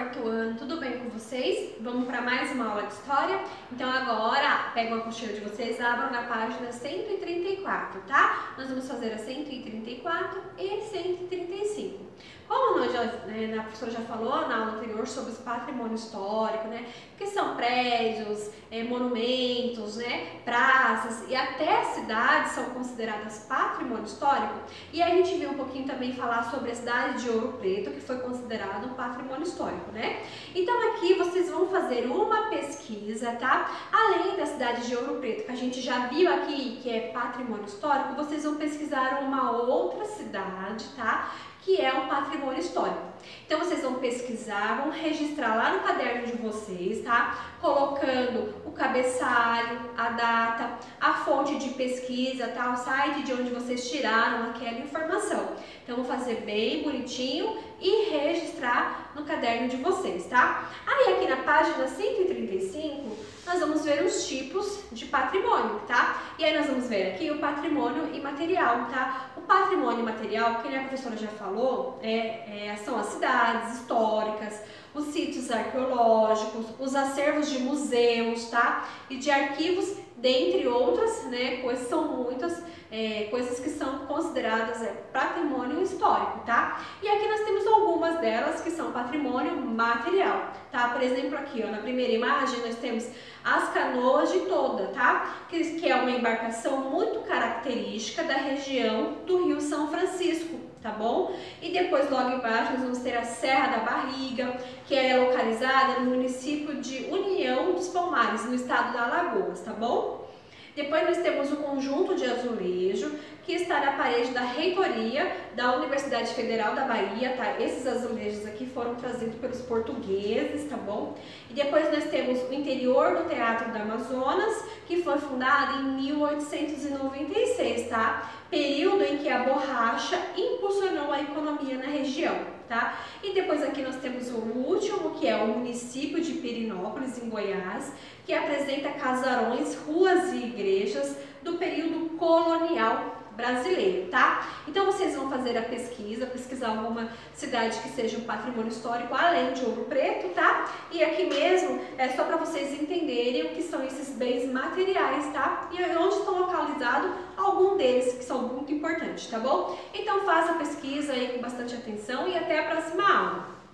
quarto ano, tudo bem com vocês? Vamos para mais uma aula de história? Então agora, pega uma apostila de vocês, abram na página 134, tá? Nós vamos fazer a 134 e 135. Como a professora já falou na aula anterior sobre os patrimônios históricos, né? Que são prédios, monumentos, né? Praças e até cidades são consideradas patrimônio histórico. E a gente viu um pouquinho também falar sobre a cidade de Ouro Preto, que foi considerado um patrimônio histórico, né? Então aqui vocês vão fazer uma pesquisa, tá? Além da cidade de Ouro Preto, que a gente já viu aqui que é patrimônio histórico, vocês vão pesquisar uma outra cidade, tá? Que é um patrimônio histórico. Então vocês vão pesquisar, vão registrar lá no caderno de vocês, tá? Colocando o cabeçalho, a data, a fonte de pesquisa, tá? O site de onde vocês tiraram aquela informação. Então vou fazer bem bonitinho e registrar no caderno de vocês, tá? Aí aqui na página 135, nós vamos ver os tipos de patrimônio, tá? E aí nós vamos ver aqui o patrimônio imaterial, tá? O patrimônio imaterial, que a professora já falou, são as cidades históricas, os sítios arqueológicos, os acervos de museus, tá? E de arquivos, dentre outras, né? Coisas, são muitas coisas que são consideradas patrimônio histórico, tá? E aqui nós temos algumas delas que são patrimônio material, tá? Por exemplo, aqui, ó, na primeira imagem nós temos as Canoas de Toda, tá? Que é uma embarcação muito característica da região do Rio São Francisco, tá bom? E depois, logo embaixo, nós vamos ter a Serra da Barriga, que é localizada no município de União dos Palmares, no estado da Alagoas, tá bom? Depois nós temos o conjunto de azulejo, que está na parede da reitoria da Universidade Federal da Bahia, tá? Esses azulejos aqui foram trazidos pelos portugueses, tá bom? E depois nós temos o interior do Teatro do Amazonas, que foi fundado em 1896, tá? Período em que a borracha impulsionou a economia na região, tá? E depois aqui nós temos o último, que é o município de Pirenópolis, em Goiás, que apresenta casarões, ruas e igrejas do período colonial brasileiro, tá? Então vocês vão fazer a pesquisar alguma cidade que seja um patrimônio histórico além de Ouro Preto, tá? E aqui mesmo é só para vocês entenderem o que são esses bens materiais, tá? E onde estão localizados algum deles que são muito importantes, tá bom? Então faça a pesquisa aí com bastante atenção e até a próxima aula.